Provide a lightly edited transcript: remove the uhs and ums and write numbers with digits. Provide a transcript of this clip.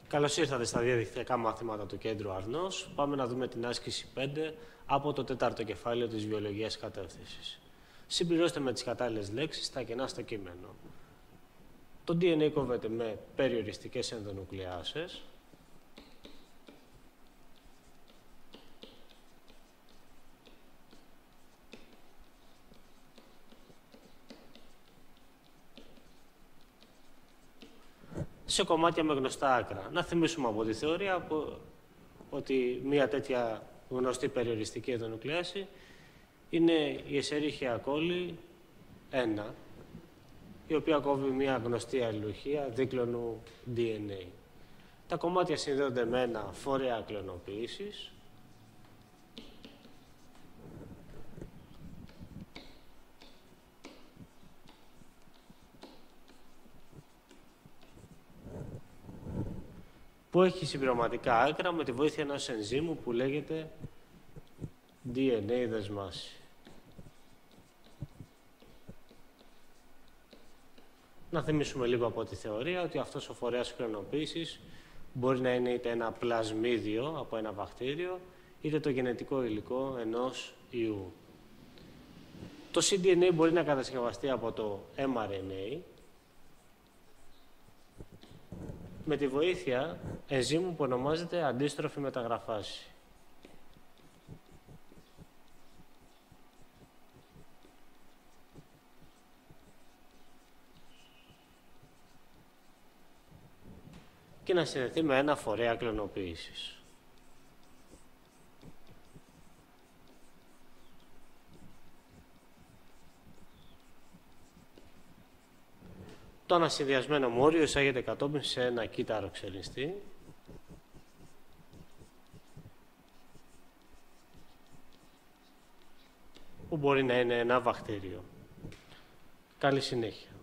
Καλώς ήρθατε στα διαδικτυακά μαθήματα του Κέντρου Αρνός. Πάμε να δούμε την άσκηση 5 από το 4ο κεφάλαιο της βιολογίας κατεύθυνσης. Συμπληρώστε με τις κατάλληλες λέξεις τα κενά στο κείμενο. Το DNA κόβεται με περιοριστικές ενδονουκλεάσες. Σε κομμάτια με γνωστά άκρα. Να θυμίσουμε από τη θεωρία ότι μια τέτοια γνωστή περιοριστική ενδονουκλέαση είναι η Escherichia coli 1, η οποία κόβει μια γνωστή αλληλουχία δίκλωνου DNA. Τα κομμάτια συνδέονται με ένα φορέα κλωνοποίησης, που έχει συμπληρωματικά άκρα με τη βοήθεια ενός ενζύμου που λέγεται DNA δεσμάση. Να θυμίσουμε λίγο από τη θεωρία ότι αυτός ο φορέας κλωνοποίησης μπορεί να είναι είτε ένα πλασμίδιο από ένα βακτήριο, είτε το γενετικό υλικό ενός ιού. Το cDNA μπορεί να κατασκευαστεί από το mRNA με τη βοήθεια ενζύμου που ονομάζεται αντίστροφη μεταγραφάση. Και να συνδεθεί με ένα φορέα κλωνοποίησης. Το ανασυνδυασμένο μόριο εισάγεται κατόπιν σε ένα κύτταρο ξελιστή που μπορεί να είναι ένα βακτήριο. Καλή συνέχεια.